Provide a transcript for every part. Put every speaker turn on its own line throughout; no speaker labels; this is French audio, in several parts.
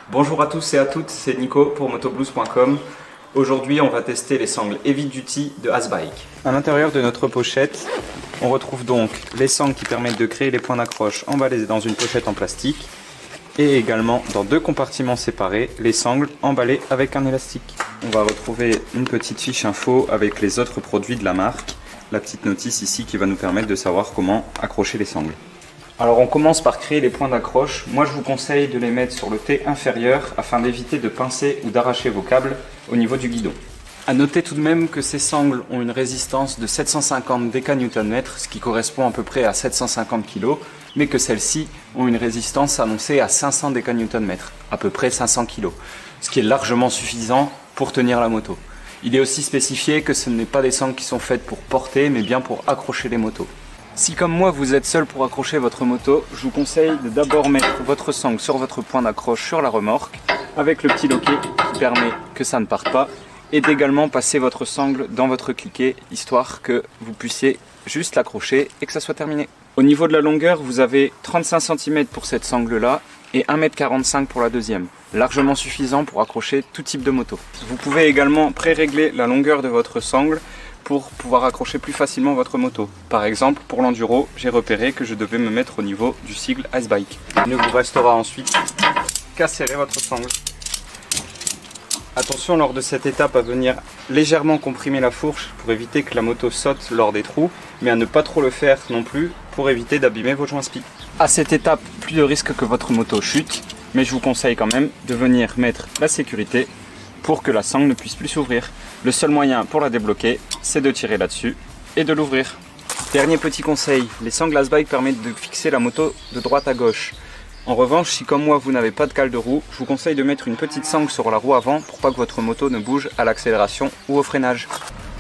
Bonjour à tous et à toutes, c'est Nico pour motoblues.com. Aujourd'hui, on va tester les sangles Heavy Duty de Hasbike. À l'intérieur de notre pochette, on retrouve donc les sangles qui permettent de créer les points d'accroche emballés dans une pochette en plastique et également dans deux compartiments séparés, les sangles emballées avec un élastique. On va retrouver une petite fiche info avec les autres produits de la marque, la petite notice ici qui va nous permettre de savoir comment accrocher les sangles. Alors on commence par créer les points d'accroche. Moi je vous conseille de les mettre sur le T inférieur afin d'éviter de pincer ou d'arracher vos câbles au niveau du guidon. A noter tout de même que ces sangles ont une résistance de 750 déca-Nm, ce qui correspond à peu près à 750 kg, mais que celles-ci ont une résistance annoncée à 500 déca-Nm, à peu près 500 kg, ce qui est largement suffisant pour tenir la moto. Il est aussi spécifié que ce n'est pas des sangles qui sont faites pour porter, mais bien pour accrocher les motos. Si comme moi vous êtes seul pour accrocher votre moto, je vous conseille de d'abord mettre votre sangle sur votre point d'accroche sur la remorque avec le petit loquet qui permet que ça ne parte pas et d'également passer votre sangle dans votre cliquet histoire que vous puissiez juste l'accrocher et que ça soit terminé. Au niveau de la longueur, vous avez 35 cm pour cette sangle là et 1,45 m pour la deuxième, largement suffisant pour accrocher tout type de moto. Vous pouvez également pré-régler la longueur de votre sangle pour pouvoir accrocher plus facilement votre moto. Par exemple, pour l'enduro, j'ai repéré que je devais me mettre au niveau du sigle Hasbike. Il ne vous restera ensuite qu'à serrer votre sangle. Attention lors de cette étape à venir légèrement comprimer la fourche pour éviter que la moto saute lors des trous, mais à ne pas trop le faire non plus pour éviter d'abîmer vos joints spi. À cette étape, plus de risque que votre moto chute, mais je vous conseille quand même de venir mettre la sécurité pour que la sangle ne puisse plus s'ouvrir. Le seul moyen pour la débloquer, c'est de tirer là-dessus et de l'ouvrir. Dernier petit conseil, les sangles Hasbike permettent de fixer la moto de droite à gauche. En revanche, si comme moi vous n'avez pas de cale de roue, je vous conseille de mettre une petite sangle sur la roue avant pour pas que votre moto ne bouge à l'accélération ou au freinage.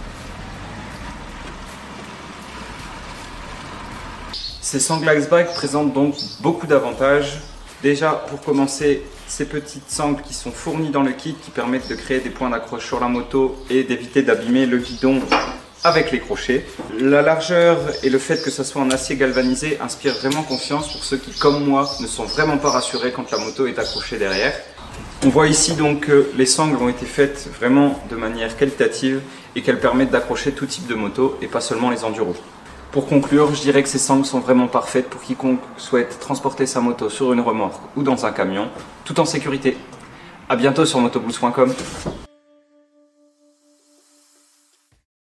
Ces sangles Hasbike présentent donc beaucoup d'avantages. Déjà, pour commencer, ces petites sangles qui sont fournies dans le kit qui permettent de créer des points d'accroche sur la moto et d'éviter d'abîmer le guidon avec les crochets. La largeur et le fait que ça soit en acier galvanisé inspire vraiment confiance pour ceux qui, comme moi, ne sont vraiment pas rassurés quand la moto est accrochée derrière. On voit ici donc que les sangles ont été faites vraiment de manière qualitative et qu'elles permettent d'accrocher tout type de moto et pas seulement les enduros. Pour conclure, je dirais que ces sangles sont vraiment parfaites pour quiconque souhaite transporter sa moto sur une remorque ou dans un camion, tout en sécurité. A bientôt sur motoblues.com.